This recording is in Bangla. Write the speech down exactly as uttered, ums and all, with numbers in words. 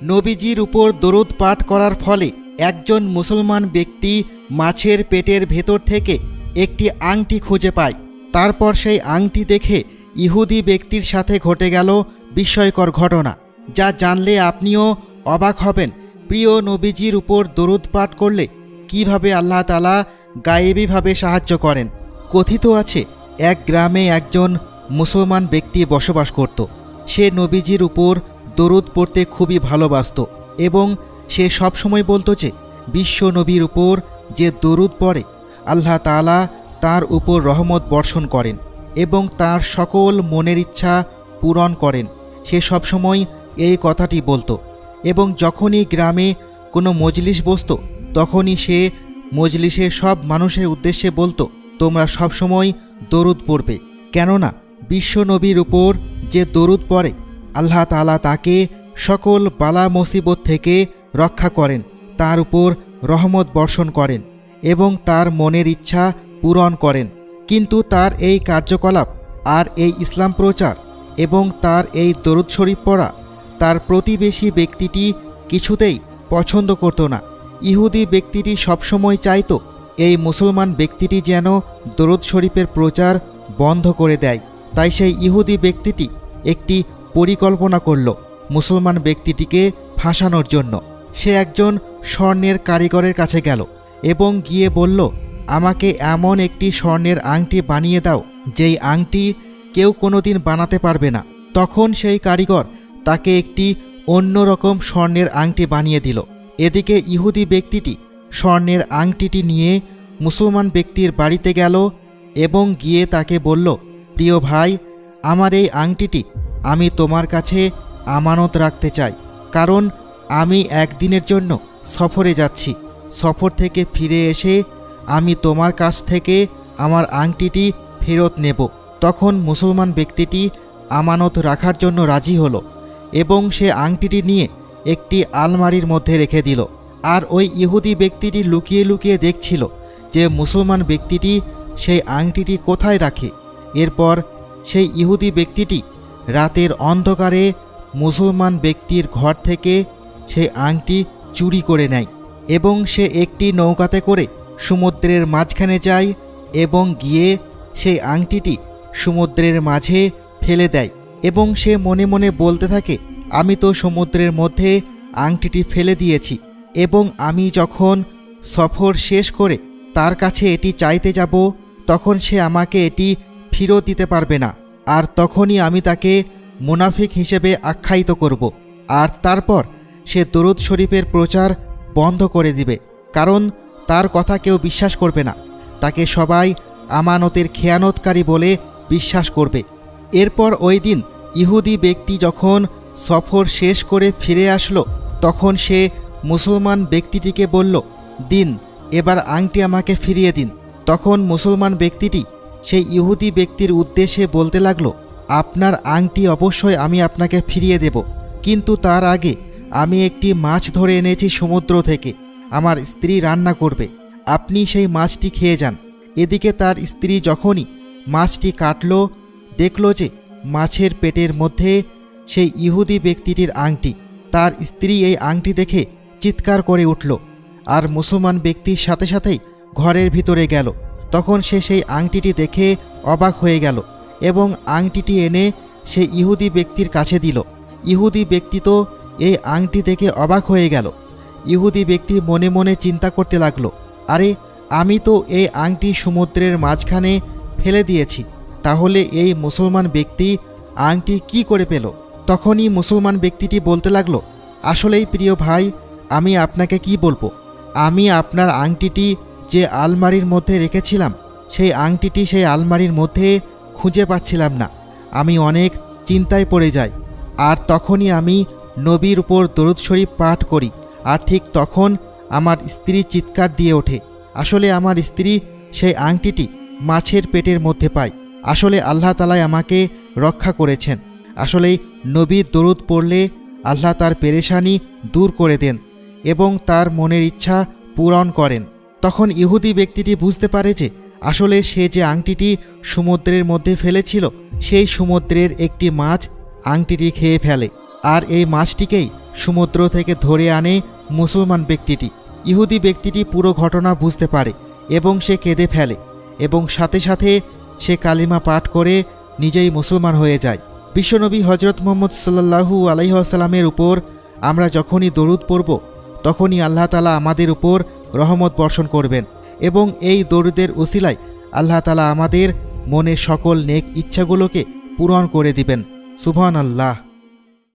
নবীজির উপর দরুদ পাঠ করার ফলে একজন মুসলমান ব্যক্তি মাছের পেটের ভেতর থেকে একটি আংটি খুঁজে পায়। তারপর সেই আংটি দেখে ইহুদি ব্যক্তির সাথে ঘটে গেল বিস্ময়কর ঘটনা, যা জানলে আপনিও অবাক হবেন। প্রিয় নবীজির উপর দরুদ পাঠ করলে কিভাবে আল্লাহ তাআলা গায়েবীভাবে সাহায্য করেন। কথিত আছে, এক গ্রামে একজন মুসলমান ব্যক্তি বসবাস করত। সে নবীজির উপর দরুদ পড়তে খুবই ভালোবাসত এবং সে সবসময় বলতো যে বিশ্ব নবীর উপর যে দরুদ পড়ে আল্লাহ তাআলা তার উপর রহমত বর্ষণ করেন এবং তার সকল মনের ইচ্ছা পূরণ করেন। সে সবসময় এই কথাটি বলতো এবং যখনই গ্রামে কোনো মজলিস বসত তখনই সে মজলিসের সব মানুষের উদ্দেশ্যে বলতো, তোমরা সবসময় দরুদ পড়বে, কেননা বিশ্ব নবীর উপর যে দরুদ পড়ে আল্লাহ তাআলা তাকে সকল বালা মুসিবত থেকে রক্ষা করেন, তার উপর রহমত বর্ষণ করেন এবং তার মনের ইচ্ছা পূরণ করেন। কিন্তু তার এই কার্যকলাপ আর এই ইসলাম প্রচার এবং তার এই দরুদ শরীফ পড়া তার প্রতিবেশী ব্যক্তিটি কিছুতেই পছন্দ করত না। ইহুদি ব্যক্তিটি সবসময় চাইত এই মুসলমান ব্যক্তিটি যেন দরুদ শরীফের প্রচার বন্ধ করে দেয়। তাই সেই ইহুদি ব্যক্তিটি একটি পরিকল্পনা করল মুসলমান ব্যক্তিটিকে ফাঁসানোর জন্য। সে একজন স্বর্ণের কারিগরের কাছে গেল এবং গিয়ে বলল, আমাকে এমন একটি স্বর্ণের আংটি বানিয়ে দাও যেই আংটি কেউ কোনোদিন বানাতে পারবে না। তখন সেই কারিগর তাকে একটি অন্যরকম স্বর্ণের আংটি বানিয়ে দিল। এদিকে ইহুদি ব্যক্তিটি স্বর্ণের আংটিটি নিয়ে মুসলমান ব্যক্তির বাড়িতে গেল এবং গিয়ে তাকে বলল, প্রিয় ভাই, আমার এই আংটিটি আমি তোমার কাছে আমানত রাখতে চাই, কারণ আমি একদিনের জন্য সফরে যাচ্ছি। সফর থেকে ফিরে এসে আমি তোমার কাছ থেকে আমার আংটিটি ফেরত নেব। তখন মুসলমান ব্যক্তিটি আমানত রাখার জন্য রাজি হলো এবং সে আংটিটি নিয়ে একটি আলমারির মধ্যে রেখে দিল। আর ওই ইহুদি ব্যক্তিটি লুকিয়ে লুকিয়ে দেখছিল যে মুসলমান ব্যক্তিটি সেই আংটিটি কোথায় রাখে। এরপর সেই ইহুদি ব্যক্তিটি রাতের অন্ধকারে মুসলমান ব্যক্তির ঘর থেকে সেই আংটি চুরি করে নেয় এবং সে একটি নৌকাতে করে সমুদ্রের মাঝখানে যায় এবং গিয়ে সেই আংটিটি সমুদ্রের মাঝে ফেলে দেয় এবং সে মনে মনে বলতে থাকে, আমি তো সমুদ্রের মধ্যে আংটিটি ফেলে দিয়েছি এবং আমি যখন সফর শেষ করে তার কাছে এটি চাইতে যাব তখন সে আমাকে এটি ফেরত দিতে পারবে না, আর তখনই আমি তাকে মুনাফিক হিসেবে আখ্যায়িত করব, আর তারপর সে দরুদ শরীফের প্রচার বন্ধ করে দিবে, কারণ তার কথা কেউ বিশ্বাস করবে না, তাকে সবাই আমানতের খেয়ানতকারী বলে বিশ্বাস করবে। এরপর ওই দিন ইহুদি ব্যক্তি যখন সফর শেষ করে ফিরে আসলো তখন সে মুসলমান ব্যক্তিটিকে বলল, দিন, এবার আংটি আমাকে ফিরিয়ে দিন। তখন মুসলমান ব্যক্তিটি সেই ইহুদি ব্যক্তির উদ্দেশ্যে বলতে লাগলো, আপনার আংটি অবশ্যই আমি আপনাকে ফিরিয়ে দেব, কিন্তু তার আগে আমি একটি মাছ ধরে এনেছি সমুদ্র থেকে, আমার স্ত্রী রান্না করবে, আপনি সেই মাছটি খেয়ে যান। এদিকে তার স্ত্রী যখনই মাছটি কাটল দেখল যে মাছের পেটের মধ্যে সেই ইহুদি ব্যক্তিটির আংটি। তার স্ত্রী এই আংটি দেখে চিৎকার করে উঠল আর মুসলমান ব্যক্তির সাথে সাথেই ঘরের ভিতরে গেল। তখন সে সেই আংটিটি দেখে অবাক হয়ে গেল এবং আংটিটি এনে সেই ইহুদি ব্যক্তির কাছে দিল। ইহুদি ব্যক্তি তো এই আংটি দেখে অবাক হয়ে গেল। ইহুদি ব্যক্তি মনে মনে চিন্তা করতে লাগলো, আরে আমি তো এই আংটি সমুদ্রের মাঝখানে ফেলে দিয়েছি, তাহলে এই মুসলমান ব্যক্তি আংটি কি করে পেল? তখনই মুসলমান ব্যক্তিটি বলতে লাগলো, আসলেই প্রিয় ভাই, আমি আপনাকে কি বলবো, আমি আপনার আংটিটি যে আলমারির মধ্যে রেখেছিলাম সেই আংটিটি সেই আলমারির মধ্যে খুঁজে পাচ্ছিলাম না। আমি অনেক চিন্তায় পড়ে যাই আর তখনই আমি নবীর উপর দরুদ শরীফ পাঠ করি আর ঠিক তখন আমার স্ত্রী চিৎকার দিয়ে ওঠে। আসলে আমার স্ত্রী সেই আংটিটি মাছের পেটের মধ্যে পায়। আসলে আল্লাহ তাআলা আমাকে রক্ষা করেছেন। আসলেই নবীর দরুদ পড়লে আল্লাহ তার পেরেশানি দূর করে দেন এবং তার মনের ইচ্ছা পূরণ করেন। তখন ইহুদি ব্যক্তিটি বুঝতে পারে যে আসলে সে যে আংটিটি সমুদ্রের মধ্যে ফেলেছিল সেই সমুদ্রের একটি মাছ আংটিটি খেয়ে ফেলে আর এই মাছটিকেই সমুদ্র থেকে ধরে আনে মুসলমান ব্যক্তিটি। ইহুদি ব্যক্তিটি পুরো ঘটনা বুঝতে পারে এবং সে কেঁদে ফেলে এবং সাথে সাথে সে কালিমা পাঠ করে নিজেই মুসলমান হয়ে যায়। বিশ্বনবী হজরত মুহাম্মদ সাল্লাল্লাহু আলাইহি ওয়াসাল্লামের উপর আমরা যখনই দরুদ পড়ব তখনই আল্লাহ তাআলা আমাদের উপর রহমত বর্ষণ করবেন এবং এই দরুদের উসিলায় আল্লাহ তাআলা আমাদের মনের সকল নেক ইচ্ছাগুলোকে পূরণ করে দিবেন। সুবহানাল্লাহ।